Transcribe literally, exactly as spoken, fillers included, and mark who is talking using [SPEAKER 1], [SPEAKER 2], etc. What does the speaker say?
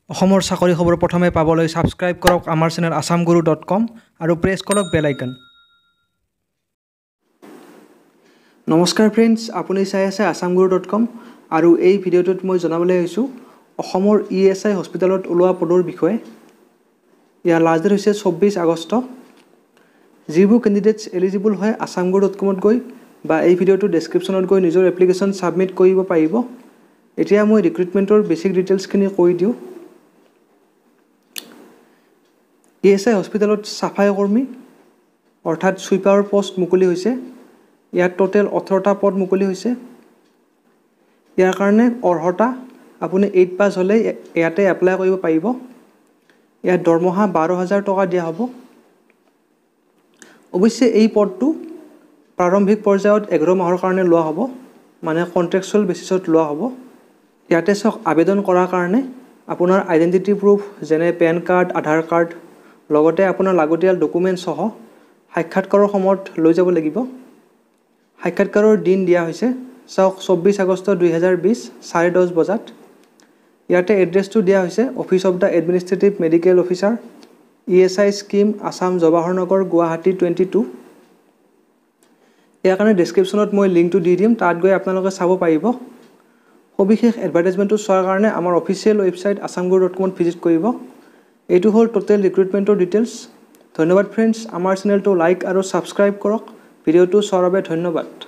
[SPEAKER 1] অসমৰ চাকৰি খবৰ প্ৰথমে পাবলৈ সাবস্ক্ৰাইব কৰক আমাৰ চেনেল আছামগুৰু ডট কম আৰু প্ৰেছ কৰক বেল আইকন। নমস্কাৰ ফ্ৰেণ্ডছ, আপুনি চাই আছে আছামগুৰু ডট কম আৰু এই ভিডিঅ'টোত মই জনাবলৈ আহিছোঁ অসমৰ ই এছ আই হস্পিটেলত ওলোৱা পদৰ বিষয়ে। ইয়াৰ লাষ্ট ডেট হৈছে চৌব্বিছ আগষ্ট। যিবোৰ কেণ্ডিডেটছ এলিজিবল হয় আছামগুৰু ডট কমত গৈ বা এই ভিডিঅ'টোৰ ডেছক্ৰিপশ্যনত গৈ নিজৰ এপ্লিকেশ্যন ছাবমিট কৰিব পাৰিব। এতিয়া মই ৰিক্ৰুটমেণ্টৰ বেছিক ডিটেইলছখিনি কৈ দিওঁ। ই এছ আই হস্পিটেলত চাফাই কৰ্মী অৰ্থাৎ ছুইপাৰৰ পোষ্ট মুকলি হৈছে। ইয়াত টোটেল ওঠৰটা পদ মুকলি হৈছে। ইয়াৰ কাৰণে অৰ্হতা আপুনি এইট পাছ হ'লেই ইয়াতে এপ্লাই কৰিব পাৰিব। ইয়াত দৰমহা বাৰ হাজাৰ টকা দিয়া হ'ব। অৱশ্যে এই পদটো প্ৰাৰম্ভিক পৰ্যায়ত এঘাৰ মাহৰ কাৰণে লোৱা হ'ব, মানে কণ্ট্ৰেকচুৱেল বেচিছত লোৱা হ'ব। ইয়াতে চাওক, আবেদন কৰাৰ কাৰণে আপোনাৰ আইডেণ্টিটি প্ৰুফ যেনে পেন কাৰ্ড, আধাৰ কাৰ্ড লগতে আপোনাৰ লাগতিয়াল ডকুমেণ্টছ সহ সাক্ষাৎকাৰৰ সময়ত লৈ যাব লাগিব। সাক্ষাৎকাৰৰ দিন দিয়া হৈছে চাওক চৌব্বিছ আগষ্ট দুই হাজাৰ বিছ চাৰে দহ বজাত। ইয়াতে এড্ৰেছটো দিয়া হৈছে office of the administrative medical officer, E S I scheme, Assam Jawaharnagar, Guwahati twenty two. ইয়াৰ কাৰণে ডেছক্ৰিপশ্যনত মই লিংকটো দি দিম, তাত গৈ আপোনালোকে চাব পাৰিব। সবিশেষ এডভাৰটাইজমেণ্টটো চোৱাৰ কাৰণে আমাৰ অফিচিয়েল ৱেবছাইট আছামগুৰু ডট কমত ভিজিট কৰিব। এইটো হ'ল টোটেল ৰিক্ৰুটমেণ্টৰ ডিটেইলছ। ধন্যবাদ ফ্ৰেণ্ডছ, আমাৰ চেনেলটো লাইক আৰু ছাবস্ক্ৰাইব কৰক। ভিডিঅ'টো চোৱাৰ বাবে ধন্যবাদ।